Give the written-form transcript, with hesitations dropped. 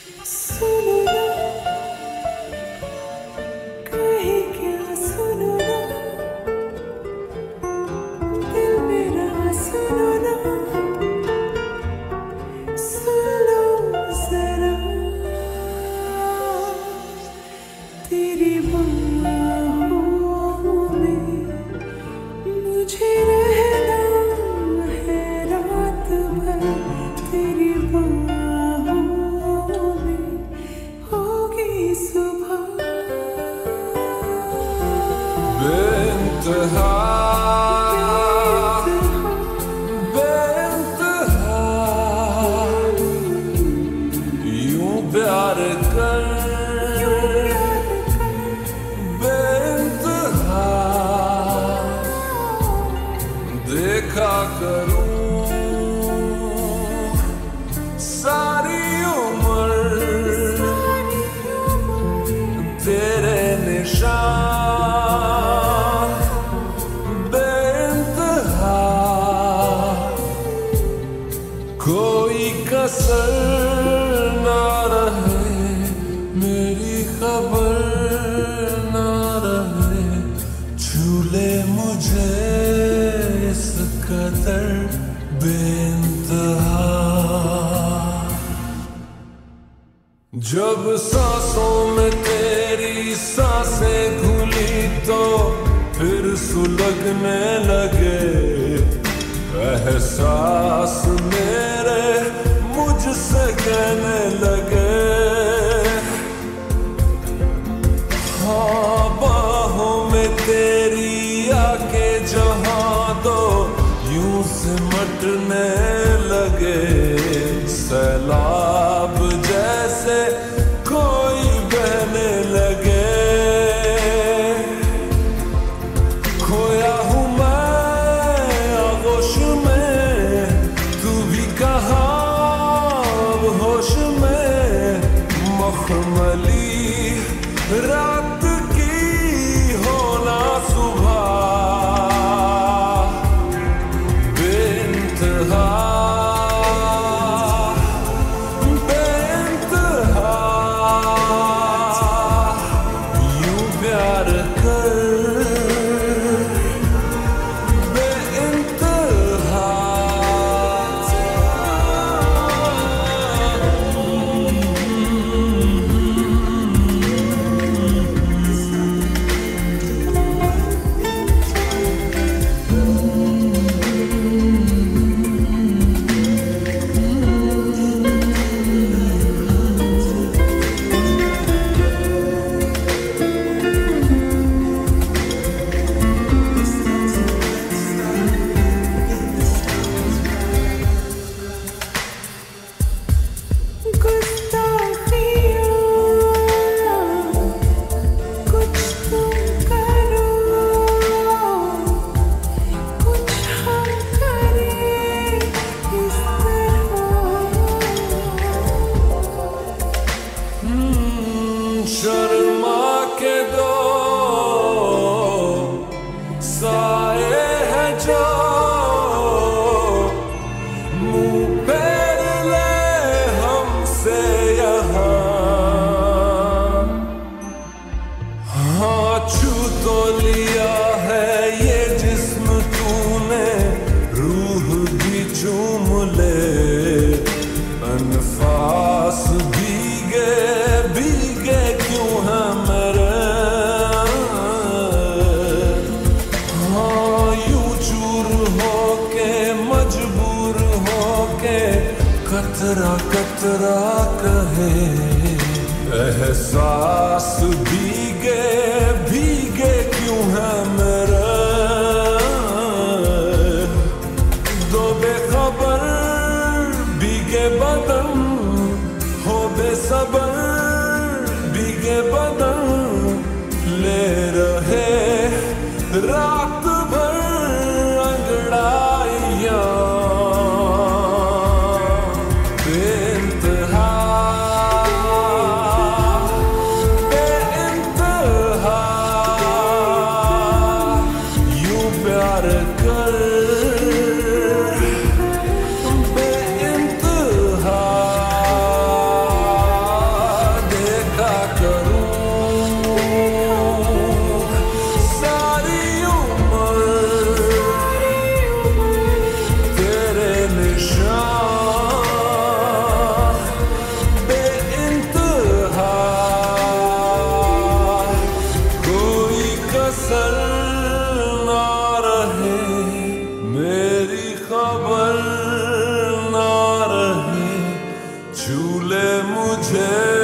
सुनो ना, कहे क्या सुनो ना, दिल मेरा सुनो ना, सुन लो जरा, तेरी बाहों में मुझे रहना है रात भर, तेरी बाहों में होगी सुबह। बेइंतहा बेइंतहा यूं प्यार कर, बेइंतहा देखा करूं सारी उम्र तेरे निशान, बेइंतहा कोई कसर ना रहे, मेरी खबर ना रहे, झूले मुझे इस कदर बेइंतहा। जब सांसों में तेरी सांसें घुली तो फिर सुलगने लगे एहसास मेरे, मुझसे कहने लगे हाँ बाहों में तेरी आके जहाँ दो यूं सिमटने लगे, सैलाब जैसे कोई बहने लगे। खोया हूँ मैं आगोश में, तू भी कहाँ अब होश में, मखमली रात की होना सुबह, बेइंतहा बेइंतहा यूं प्यार कर, बेइंतहा। कुछ तुम करो, कुछ हम करें इस तरह। शर्मा के दो साए हैं जो मुंह फेर ले हमसे यहाँ, हाँ छू तो लिया है ये जिस्म तूने, रूह भी चूम ले, अनफास भीगे भीगे क्यों है मेरे, हाँ यूं चूर होके मजबूर होके कतरा कतरा कहे, एहसास भीगे भीगे क्यों है मेरे, दो बेखबर भीगे बदन हो बेसबर, भीगे बदन ले रहे रात भर अंगड़ाइयाँ, बेइंतहा बेइंतहा यूं प्यार कर, बेइंतहा। झूले मुझे